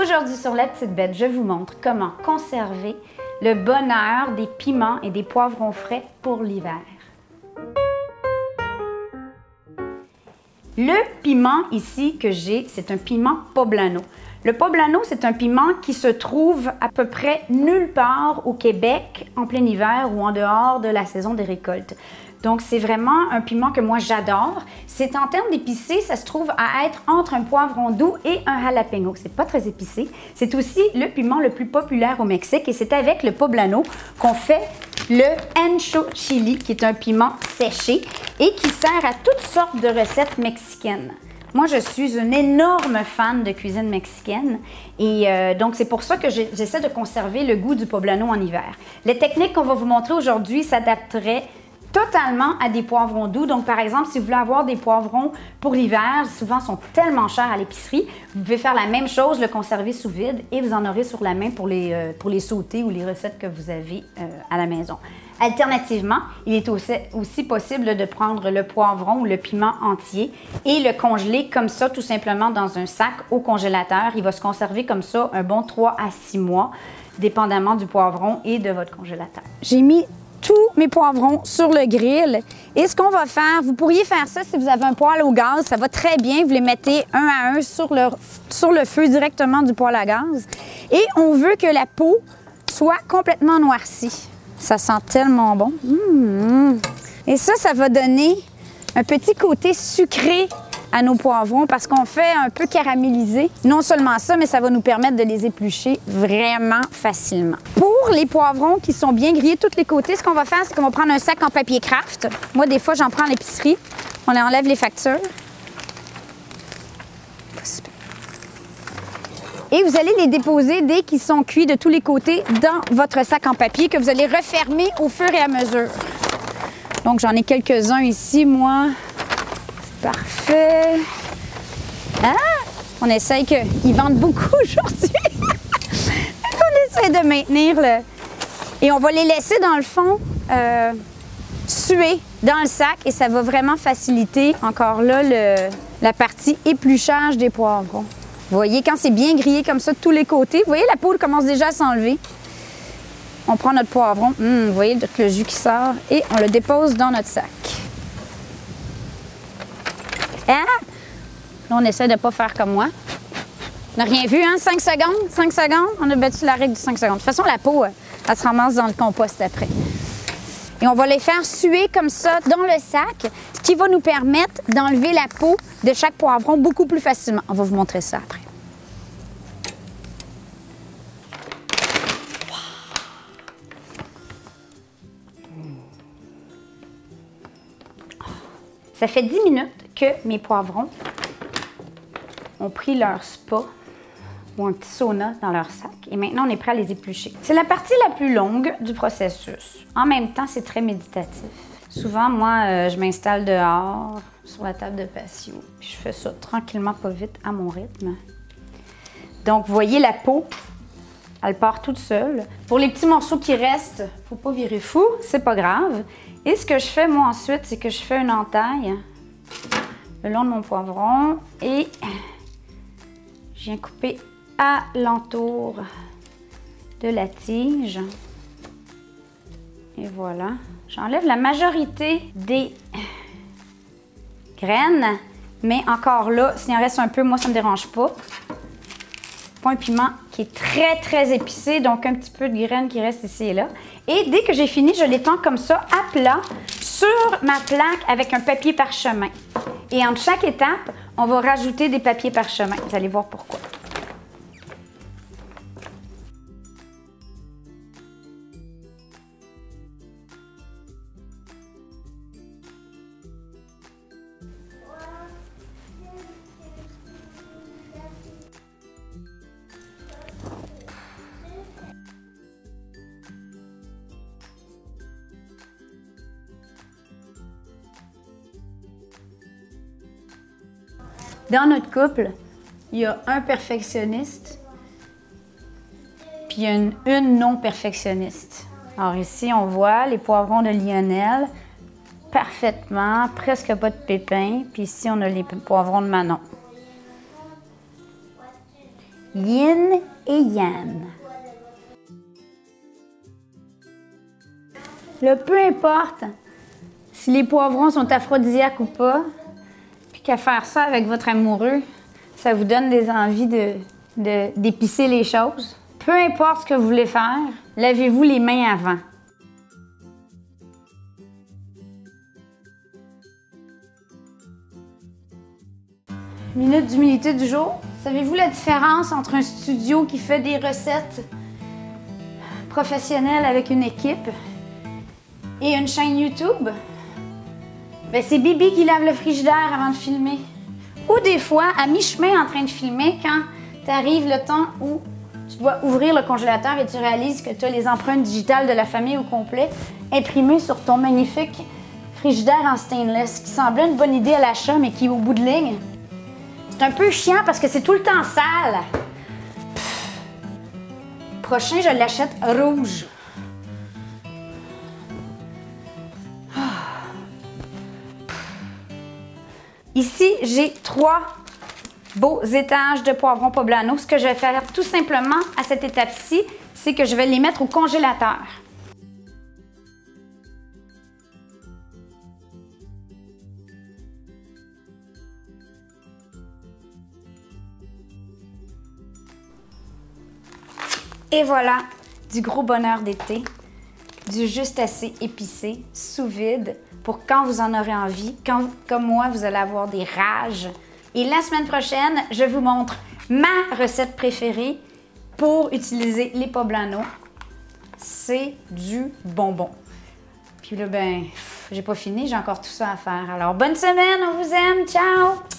Aujourd'hui sur La Petite Bête, je vous montre comment conserver le bonheur des piments et des poivrons frais pour l'hiver. Le piment ici que j'ai, c'est un piment poblano. Le poblano, c'est un piment qui se trouve à peu près nulle part au Québec en plein hiver ou en dehors de la saison des récoltes. Donc, c'est vraiment un piment que moi, j'adore. C'est en termes d'épicé, ça se trouve à être entre un poivron doux et un jalapeno. C'est pas très épicé. C'est aussi le piment le plus populaire au Mexique et c'est avec le poblano qu'on fait le ancho chili, qui est un piment séché et qui sert à toutes sortes de recettes mexicaines. Moi, je suis une énorme fan de cuisine mexicaine et donc c'est pour ça que j'essaie de conserver le goût du poblano en hiver. Les techniques qu'on va vous montrer aujourd'hui s'adapteraient totalement à des poivrons doux. Donc, par exemple, si vous voulez avoir des poivrons pour l'hiver, souvent sont tellement chers à l'épicerie, vous pouvez faire la même chose, le conserver sous vide et vous en aurez sur la main pour les sautés ou les recettes que vous avez à la maison. Alternativement, il est aussi possible de prendre le poivron ou le piment entier et le congeler comme ça, tout simplement dans un sac au congélateur. Il va se conserver comme ça un bon 3 à 6 mois, dépendamment du poivron et de votre congélateur. J'ai mis tous mes poivrons sur le grill. Et ce qu'on va faire, vous pourriez faire ça si vous avez un poêle au gaz, ça va très bien. Vous les mettez un à un sur le feu directement du poêle à gaz. Et on veut que la peau soit complètement noircie. Ça sent tellement bon. Et ça va donner un petit côté sucré à nos poivrons parce qu'on fait un peu caraméliser. Non seulement ça, mais ça va nous permettre de les éplucher vraiment facilement. Pour les poivrons qui sont bien grillés de tous les côtés, ce qu'on va faire, c'est qu'on va prendre un sac en papier craft. Moi, des fois, j'en prends à l'épicerie. On enlève les factures. Et vous allez les déposer dès qu'ils sont cuits de tous les côtés dans votre sac en papier que vous allez refermer au fur et à mesure. Donc, j'en ai quelques-uns ici, moi. Parfait. Ah! On essaye qu'ils vendent beaucoup aujourd'hui. On essaie de maintenir le... Et on va les laisser dans le fond suer dans le sac et ça va vraiment faciliter encore là la partie épluchage des poivrons. Vous voyez, quand c'est bien grillé comme ça de tous les côtés, vous voyez, la peau commence déjà à s'enlever. On prend notre poivron, vous voyez le jus qui sort et on le dépose dans notre sac. Ah! Là, on essaie de ne pas faire comme moi. On n'a rien vu, hein? 5 secondes, 5 secondes. On a battu la règle du 5 secondes. De toute façon, la peau, elle se ramasse dans le compost après. Et on va les faire suer comme ça dans le sac, ce qui va nous permettre d'enlever la peau de chaque poivron beaucoup plus facilement. On va vous montrer ça après. Ça fait 10 minutes que mes poivrons ont pris leur spa ou un petit sauna dans leur sac. Et maintenant, on est prêt à les éplucher. C'est la partie la plus longue du processus. En même temps, c'est très méditatif. Souvent, moi, je m'installe dehors, sur la table de patio. Puis je fais ça tranquillement, pas vite, à mon rythme. Donc, vous voyez, la peau, elle part toute seule. Pour les petits morceaux qui restent, faut pas virer fou, c'est pas grave. Et ce que je fais, moi, ensuite, c'est que je fais une entaille le long de mon poivron et je viens couper à l'entour de la tige. Et voilà. J'enlève la majorité des graines, mais encore là, s'il en reste un peu, moi, ça ne me dérange pas. C'est pas un piment qui est très, très épicé, donc un petit peu de graines qui restent ici et là. Et dès que j'ai fini, je l'étends comme ça, à plat, sur ma plaque avec un papier parchemin. Et entre chaque étape, on va rajouter des papiers parchemin. Vous allez voir pourquoi. Dans notre couple, il y a un perfectionniste, puis il y a une non-perfectionniste. Alors ici, on voit les poivrons de Lionel, parfaitement, presque pas de pépins. Puis ici, on a les poivrons de Manon. Yin et yang. Peu importe si les poivrons sont aphrodisiaques ou pas, puis qu'à faire ça avec votre amoureux, ça vous donne des envies d'épicer les choses. Peu importe ce que vous voulez faire, lavez-vous les mains avant. Minute d'humilité du jour. Savez-vous la différence entre un studio qui fait des recettes professionnelles avec une équipe et une chaîne YouTube? Ben, c'est Bibi qui lave le frigidaire avant de filmer. Ou des fois, à mi-chemin en train de filmer, quand t'arrive le temps où tu dois ouvrir le congélateur et tu réalises que tu as les empreintes digitales de la famille au complet imprimées sur ton magnifique frigidaire en stainless, qui semblait une bonne idée à l'achat, mais qui, au bout de ligne, c'est un peu chiant parce que c'est tout le temps sale. Prochain, je l'achète rouge. Ici, j'ai 3 beaux étages de poivrons poblano. Ce que je vais faire tout simplement à cette étape-ci, c'est que je vais les mettre au congélateur. Et voilà, du gros bonheur d'été, du juste assez épicé, sous vide, pour quand vous en aurez envie, quand, comme moi, vous allez avoir des rages. Et la semaine prochaine, je vous montre ma recette préférée pour utiliser les poblano. C'est du bonbon. Puis là, ben, j'ai pas fini, j'ai encore tout ça à faire. Alors, bonne semaine, on vous aime, ciao!